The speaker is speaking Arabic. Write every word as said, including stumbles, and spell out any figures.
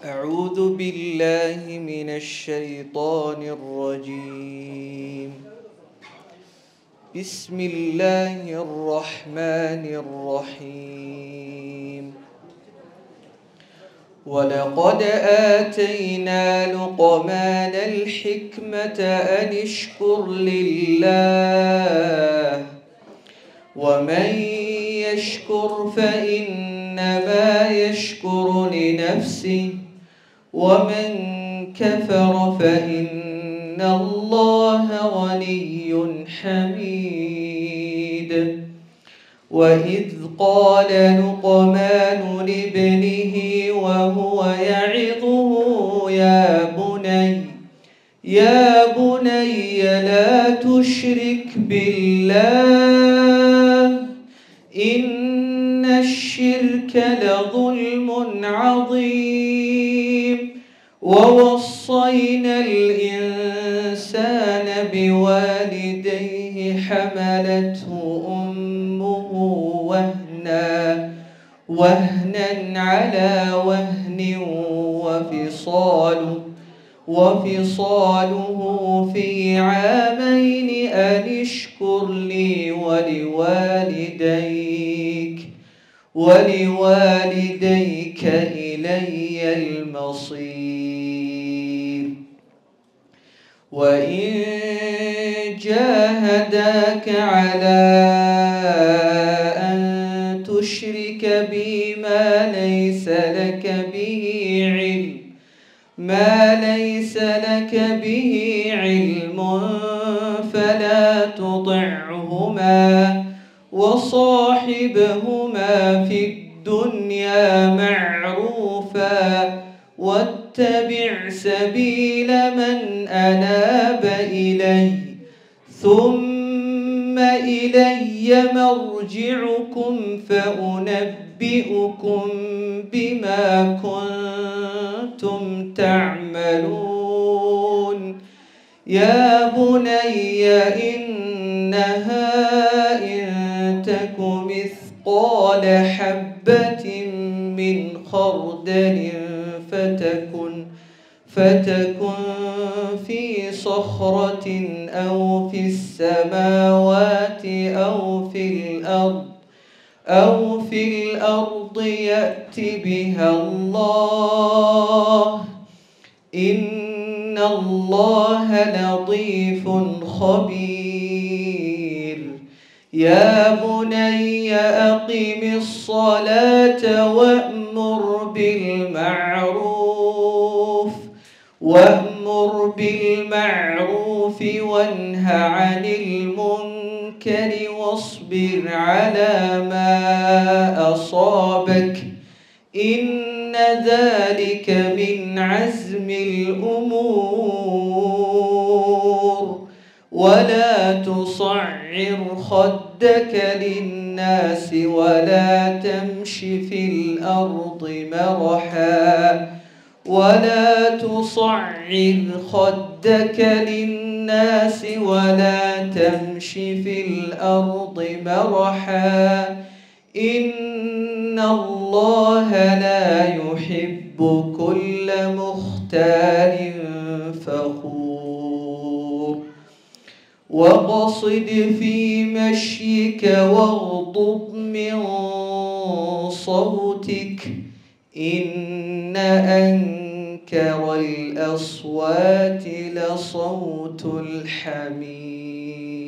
أعوذ بالله من الشيطان الرجيم. بسم الله الرحمن الرحيم. ولقد آتينا لقمان الحكمة أن اشكر لله ومن يشكر فإنما يشكر لنفسه ومن كفر فإن الله غني حميد. وإذ قال لقمان لابنه وهو يعظه يا بني يا بني لا تشرك بالله إن الشرك لظلم عظيم. ووصينا الإنسان بوالديه حملته أمه وهنا وهنا على وهن وفصاله وفصاله في عامين أن اشكر لي ولوالديك ولوالديك إلي المصير. وإن جاهداك على أن تشرك بي ما ليس لك به علم ما ليس لك به علم فلا تطعهما وصاحبهما في الدنيا معروفا واتبع سبيل من أناب إلي ثم إلي مرجعكم فأنبئكم بما كنتم تعملون. يا بني إنها إن تك مثقال حبة من خردل فتكن فتكن في صخرة أو في السماوات أو في الأرض أو في الأرض يأت بها الله إن الله لطيف خبير. يا بني أقم الصلاة وأمر بالمعروف وأمر بالمعروف وانه عن المنكر واصبر على ما أصابك إن ذلك من عزم الأمور. ولا تصعر خدك للناس ولا تمش في الأرض مرحا ولا تصعر خدك للناس ولا تمش في الأرض مرحا إن الله لا يحب كل مختال فخور. واقصد في مشيك واغضض من صوتك إن أنكر الأصوات لصوت الحمير.